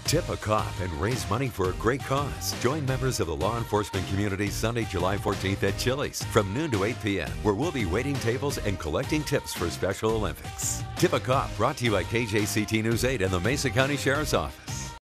Tip a cop and raise money for a great cause. Join members of the law enforcement community Sunday, July 14th at Chili's from noon to 8 p.m., where we'll be waiting tables and collecting tips for Special Olympics. Tip a Cop brought to you by KJCT News 8 and the Mesa County Sheriff's Office.